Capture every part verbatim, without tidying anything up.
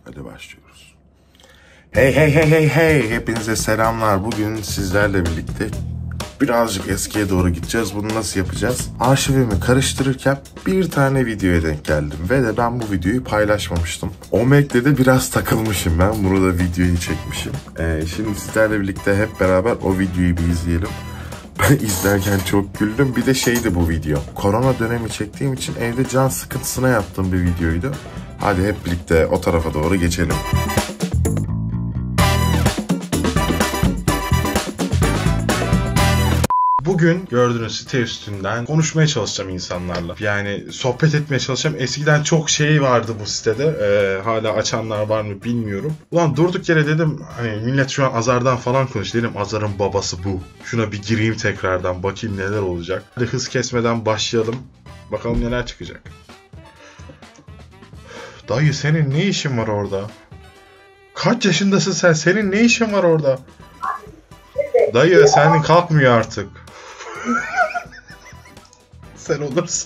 Hadi başlıyoruz. Hey hey hey hey hey, hepinize selamlar. Bugün sizlerle birlikte birazcık eskiye doğru gideceğiz. Bunu nasıl yapacağız? Arşivimi karıştırırken bir tane videoya denk geldim ve de ben bu videoyu paylaşmamıştım. Omeg'de de biraz takılmışım ben. Bunu da videoyu çekmişim. Ee, şimdi sizlerle birlikte hep beraber o videoyu bir izleyelim. Ben izlerken çok güldüm. Bir de şeydi bu video. Korona dönemi çektiğim için evde can sıkıntısına yaptığım bir videoydu. Hadi hep birlikte o tarafa doğru geçelim. Bugün gördüğünüz site üstünden konuşmaya çalışacağım insanlarla. Yani sohbet etmeye çalışacağım. Eskiden çok şey vardı bu sitede. Ee, hala açanlar var mı bilmiyorum. Ulan durduk yere dedim hani millet şu an Azar'dan falan konuşuyor. Dedim Azar'ın babası bu. Şuna bir gireyim tekrardan bakayım neler olacak. Hadi hız kesmeden başlayalım. Bakalım neler çıkacak. Dayı senin ne işin var orada? Kaç yaşındasın sen? Senin ne işin var orada? Dayı senin kalkmıyor artık. Sen olursun.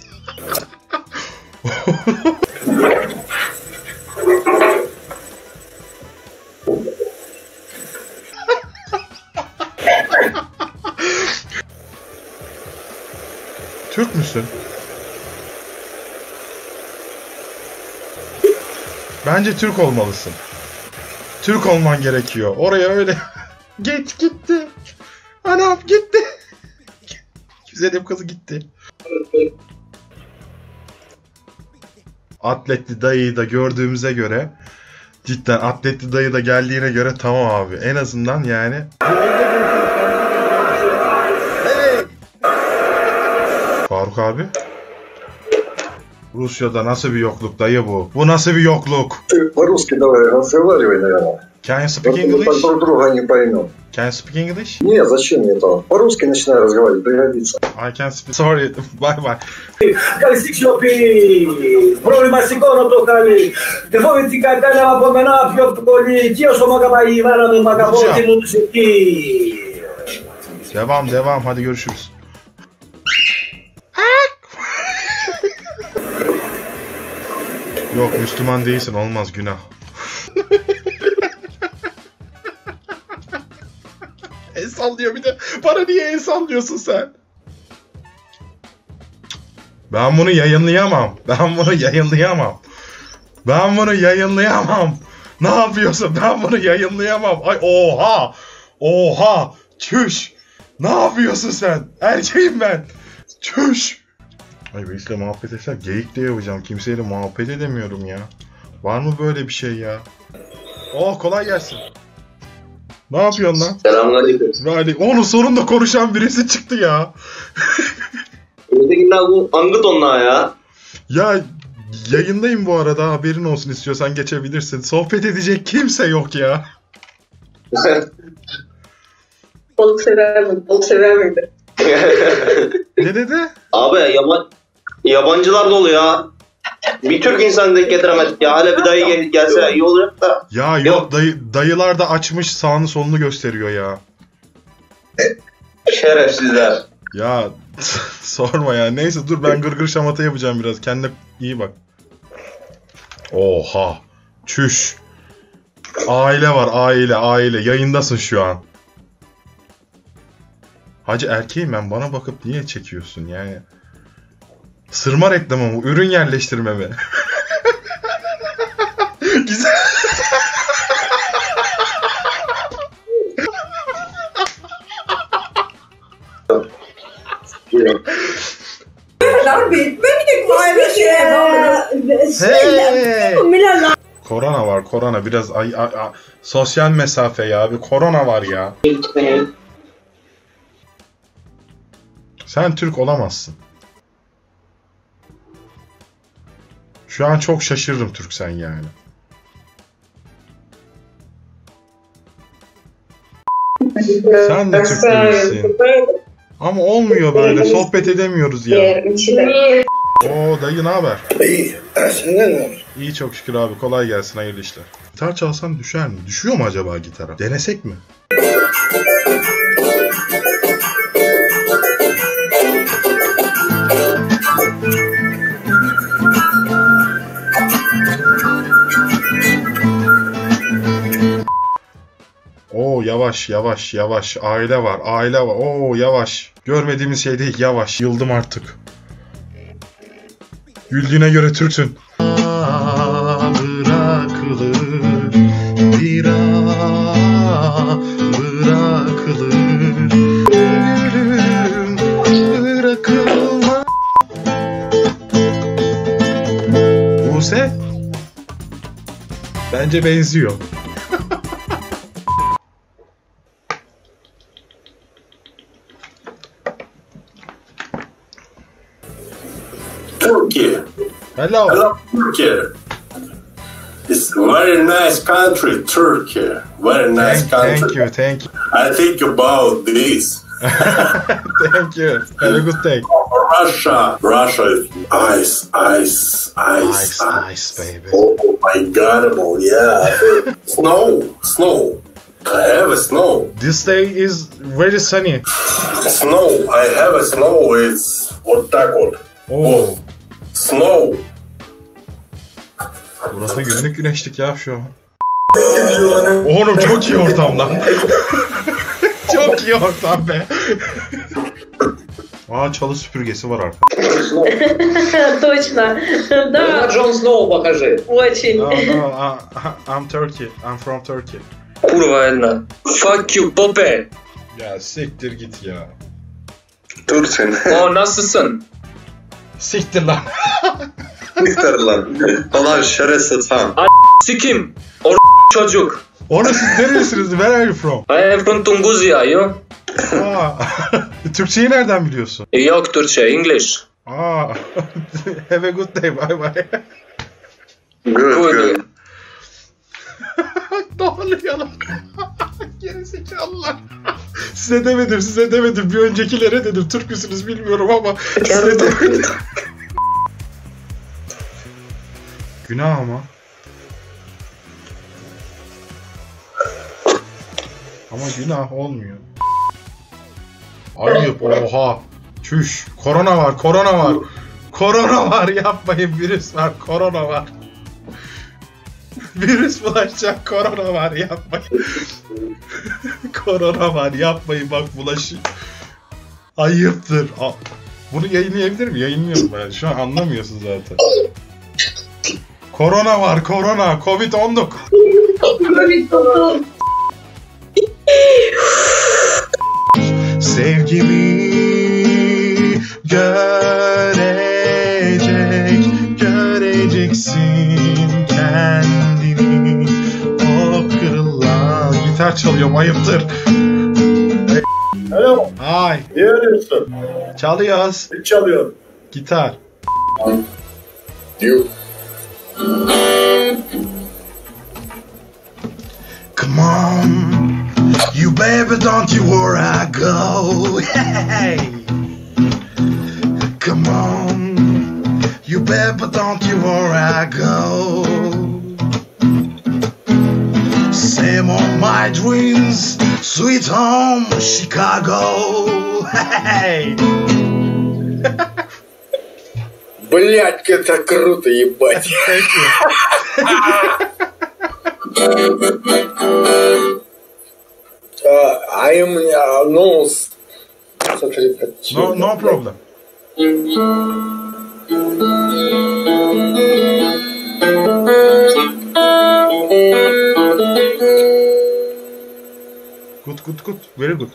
Türk müsün? Bence Türk olmalısın. Türk olman gerekiyor. Oraya öyle... Geç gitti. Anam gitti. Güzelim kızı gitti. Atletli dayıyı da gördüğümüze göre, cidden atletli dayı da geldiğine göre tamam abi. En azından yani. Faruk abi. Rusya'da nasıl bir yokluk dayı bu? Bu nasıl bir yokluk? По-русски давай разговаривай, наверное. Can you speak English? Друг друга не поймем. Can you speak English? Не, зачем мне это? По-русски начинай разговаривать, пригодится. I can speak. Sorry, bye bye. Καλή σιωπή. Πρόβλημα σηκώνω το χαλί. Δεν φοβηθεί κανένα από μένα πιο πολύ. Και όσο μακαπαγεί, βάρα με μακαπώ την μουσική. Devam devam, hadi görüşürüz. Yok Müslüman değilsin, olmaz, günah. El sallıyor bir de. Bana niye el sallıyorsun sen? Ben bunu yayınlayamam. Ben bunu yayınlayamam. Ben bunu yayınlayamam. Ne yapıyorsun? Ben bunu yayınlayamam. Ay oha. Oha. Çüş. Ne yapıyorsun sen? Erkeğim ben. Çüş. Ay birisiyle muhabbet etsem geyik de yapacağım. Kimseyle muhabbet edemiyorum ya. Var mı böyle bir şey ya? Oh kolay gelsin. Ne yapıyorsun lan? Selamünaleyküm. Aleyküm. Onun sonunda konuşan birisi çıktı ya. Öndekinden bu angıt onlar ya. Ya yayındayım bu arada, haberin olsun, istiyorsan geçebilirsin. Sohbet edecek kimse yok ya. Balık sever miydi? Balık sever miydi? Ne dedi? Abi yaban, yabancılar dolu ya. Bir Türk insanı denk getiremedik ya. Hala bir dayı gel gelse iyi olacak da. Ya yok, Yok. Dayı, dayılar da açmış sağını solunu gösteriyor ya. Şerefsizler. Ya sorma ya. Neyse dur, ben gırgır şamata yapacağım biraz. Kendine iyi bak. Oha. Çüş. Aile var, aile aile. Yayındasın şu an. Hacı erkeğim ben, bana bakıp niye çekiyorsun yani? Sırma reklamı mı? Ürün yerleştirme mi? Güzel. Hey. Korona var, korona. Biraz ay, ay, ay, sosyal mesafe ya. Bir korona var ya. Sen Türk olamazsın. Şu an çok şaşırdım Türksen yani. Sen de Türk değilsin. Ama olmuyor böyle. Sohbet edemiyoruz ya. Oo dayı ne haber? İyi, senden ne var? İyi çok şükür abi. Kolay gelsin. Hayırlı işler. Gitar çalsam düşer mi? Düşüyor mu acaba gitara? Denesek mi? yavaş yavaş yavaş. Aile var aile var. Oo yavaş. Görmediğimiz şey değil yavaş. Yıldım artık. Güldüğüne göre Türksün. Bırakılır bir an bırakılır ölürüm bırakılmaz. Buse bence benziyor. Turkey. Hello. I love Turkey. It's a very nice country, Turkey. Very nice Thank, country. thank you, thank you. I think about this. Thank you. Have a good day. Russia. Russia is ice, ice, ice, Ice, ice, baby. Oh my God, oh yeah. Snow, snow. I have a snow. This day is very sunny. Snow. I have a snow. It's what that called? Oo. Snow. Burası günlük güneşlik ya şu an. Oğlum çok iyi ortam lan. Çok iyi ortam be. Aa çalı süpürgesi var artık. Точно. Да, Джон Сноу покажи. очень. No, no, uh, I'm Turkey. I'm from Turkey. Kurva Elna. Fuck you Pope. Ya siktir git ya. Tursin. O nasılsın? Siktir lan. Siktir lan. Allah şerefsiz ha. Sikim. O çocuk. Oğlum siz nerelisiniz? Where are you from? I am from Tunguzya, yo. Aa, Türkçeyi nereden biliyorsun? Yok Türkçe, English. Aa, have a good day, bye bye. Good, Good. good. Ne oluyor lan? Gerizekalılar. Size demedim, size demedim. Bir öncekilere dedim. Türk müsünüz bilmiyorum ama size demedim. Günah ama. Ama günah olmuyor. Ayıp, oha. Çüş. Korona var, korona var. Korona var, yapmayın. Virüs var, korona var. Virüs bulaşacak, korona var, yapmayın. Korona var, yapmayın, bak bulaşı. Ayıptır. Aa, bunu yayınlayabilir miyim? Yayınlıyorum ben. Şu an anlamıyorsun zaten. Korona var, korona. covid on dokuz. Sevgimi görecek, göreceksin kendini. O kırılan gitar çalıyorum, ayıptır. Hello. Hi, Ne arıyorsun? çalıyoruz. Ne çalıyor? Gitar. You. Come on, you baby, don't you worry, I go. Hey, come on, you baby, don't you worry, I go. Same on my dreams, sweet home, Chicago. Hey. Блять, это круто, ебать. Thank you. Uh, I am uh, no. No, no problem. Good, good, good. Very good.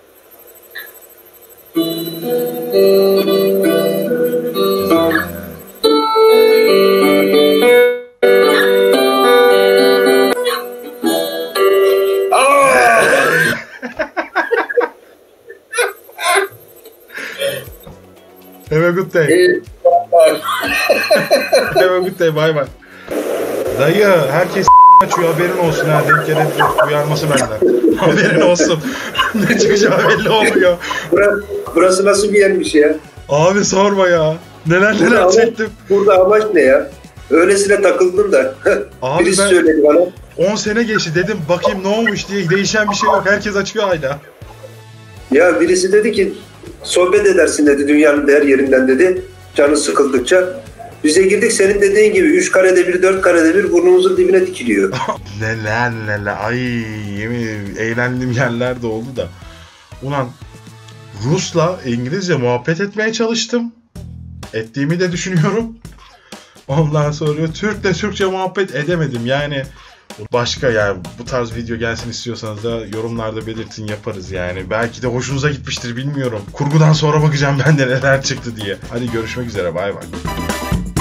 Have a good day. Have a good day. Bye bye. Dayı, herkes açıyor, haberin olsun ha. Denk gelen uyarması benden. Haberin olsun. Ne çıkacağı belli olmuyor. Burası, burası nasıl bir yermiş ya? Abi sorma ya. Neler neler Burada, çektim. burada amaç ne ya? Öylesine takıldım da. Abi Birisi ben- söyledi bana. on sene geçti, dedim bakayım ne olmuş diye, değişen bir şey yok. Herkes açıyor hala. Ya birisi dedi ki sohbet edersin dedi dünyanın her yerinden dedi. Canı sıkıldıkça. Bize girdik senin dediğin gibi üç karede bir, dört karede bir burnumuzun dibine dikiliyor. Neler neler. Ay yemin ederim eğlendiğim yerler de oldu da. Ulan Rus'la İngilizce muhabbet etmeye çalıştım. Ettiğimi de düşünüyorum. Ondan sonra Türk'le Türkçe muhabbet edemedim. Yani başka yani bu tarz video gelsin istiyorsanız da yorumlarda belirtin, yaparız yani. Belki de hoşunuza gitmiştir, bilmiyorum. Kurgudan sonra bakacağım ben de neler çıktı diye. Hadi görüşmek üzere, bay bay.